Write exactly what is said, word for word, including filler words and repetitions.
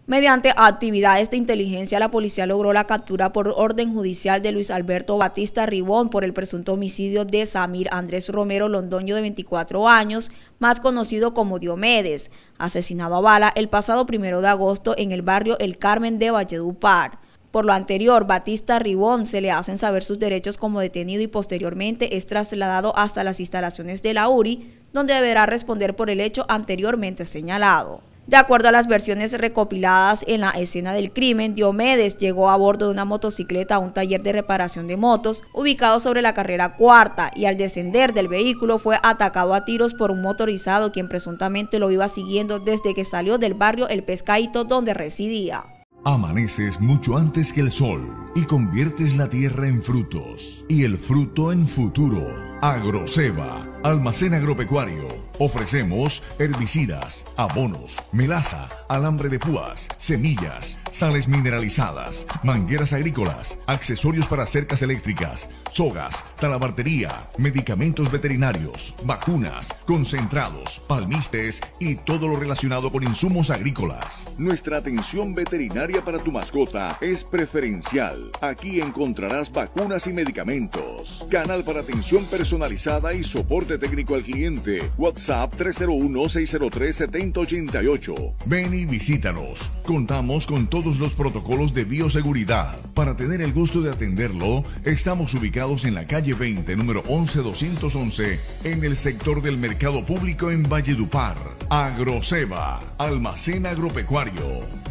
Mediante actividades de inteligencia, la policía logró la captura por orden judicial de Luis Alberto Batista Ribón por el presunto homicidio de Samir Andrés Romero Londoño, de veinticuatro años, más conocido como Diomedes, asesinado a bala el pasado primero de agosto en el barrio El Carmen de Valledupar. Por lo anterior, Batista Ribón se le hacen saber sus derechos como detenido y posteriormente es trasladado hasta las instalaciones de la U R I, donde deberá responder por el hecho anteriormente señalado. De acuerdo a las versiones recopiladas en la escena del crimen, Diomedes llegó a bordo de una motocicleta a un taller de reparación de motos ubicado sobre la carrera cuarta y al descender del vehículo fue atacado a tiros por un motorizado quien presuntamente lo iba siguiendo desde que salió del barrio El Pescadito donde residía. Amaneces mucho antes que el sol y conviertes la tierra en frutos y el fruto en futuro. Agroceba, almacén agropecuario. Ofrecemos herbicidas, abonos, melaza, alambre de púas, semillas, sales mineralizadas, mangueras agrícolas, accesorios para cercas eléctricas, sogas, talabartería, medicamentos veterinarios, vacunas, concentrados, palmistes y todo lo relacionado con insumos agrícolas. Nuestra atención veterinaria para tu mascota es preferencial. Aquí encontrarás vacunas y medicamentos. Canal para atención personalizada y soporte técnico al cliente. WhatsApp tres cero uno, seis cero tres, siete cero ocho ocho. Ven y visítanos. Contamos con todos los protocolos de bioseguridad. Para tener el gusto de atenderlo, estamos ubicados en la calle veinte, número once doscientos once, en el sector del Mercado Público en Valledupar. Agroceba, almacén agropecuario.